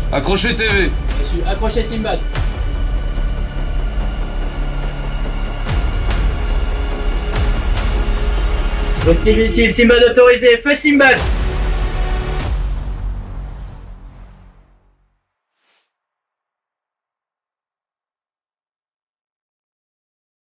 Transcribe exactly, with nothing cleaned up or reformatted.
Accrochez T V. Reçu. Accrochez SIMBAD. Reptile missile, SIMBAD autorisé, feu SIMBAD.